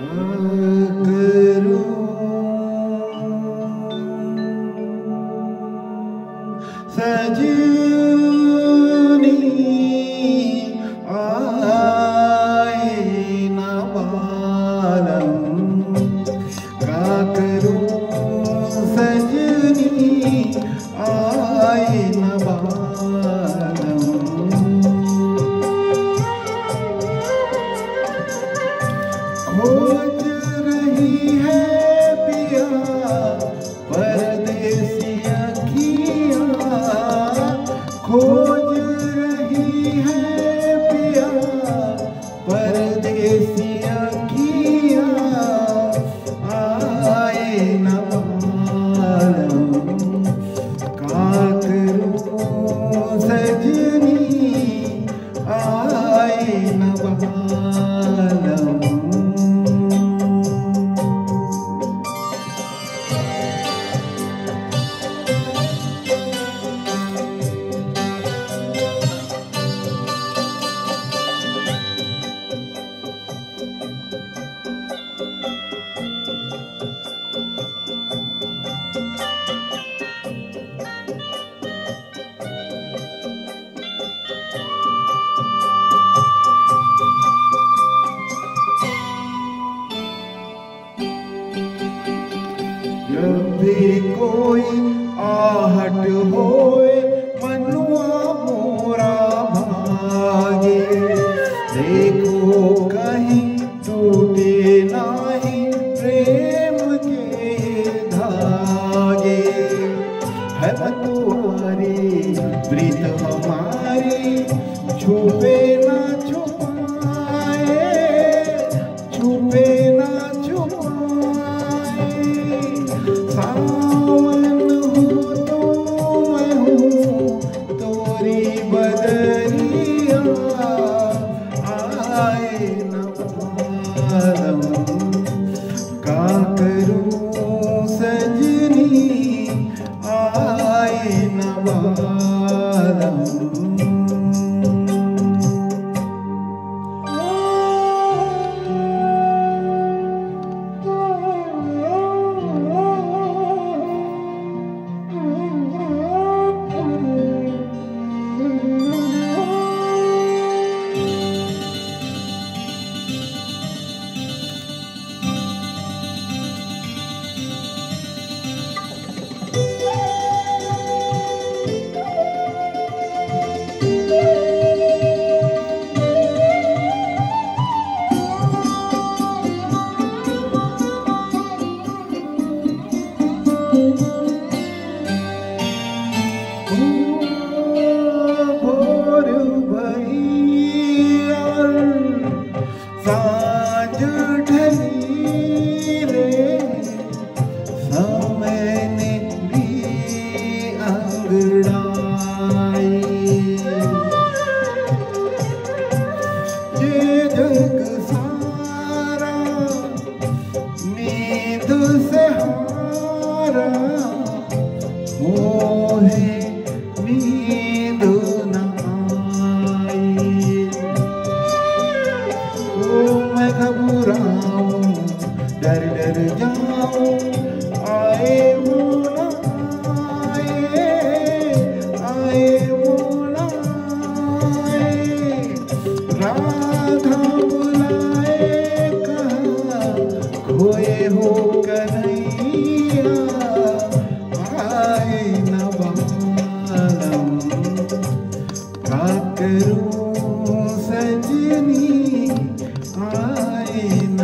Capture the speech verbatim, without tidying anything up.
सजनी आए न बालम, का करूं सजनी आए न बालम। खोज रही है पिया परदेसी अखियाँ, खोज रही है पिया परदेसी अखियाँ, आए न बालम, का करूं सजनी आए न बालम। जब भी कोई आहट होए मनुआ मोरा भागे, देखो कहीं टूटे नाही प्रेम के धागे। है तुम्हारी प्रीत हमारी छुपे ना छुपाए, छुपे ना छुपाए। सावन हो तो मैं हूँ तोरी बदरिया, आए न बालम, का करूं सजनी आए न बालम। भोर भई और सांझ ढली रे, समय ने ली अंगड़ाई। ये जग सारा नींद से हारा, मोहे नींद न आई। ओ मैं घबराऊं डर डर जाऊं, आए वो न आए, आए वो न आए। राधा बुलाए कहाँ खोए हो कन्हैया, आए न बालम, का करूं सजनी आए न